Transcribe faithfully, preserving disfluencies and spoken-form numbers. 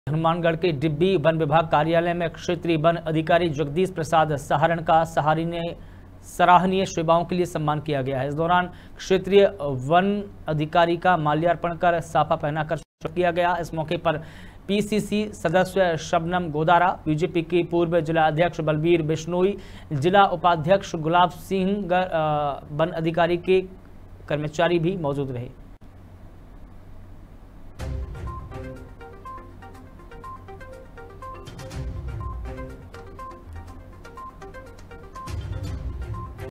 हनुमानगढ़ के डिब्बी वन विभाग कार्यालय में क्षेत्रीय वन अधिकारी जगदीश प्रसाद सहारण का सराहनीय सराहनीय सेवाओं के लिए सम्मान किया गया है। इस दौरान क्षेत्रीय वन अधिकारी का माल्यार्पण कर साफा पहनाकर किया गया। इस मौके पर पीसीसी सदस्य शबनम गोदारा, बीजेपी की पूर्व जिला अध्यक्ष बलबीर बिश्नोई, जिला उपाध्यक्ष गुलाब सिंह, वन अधिकारी के कर्मचारी भी मौजूद रहे।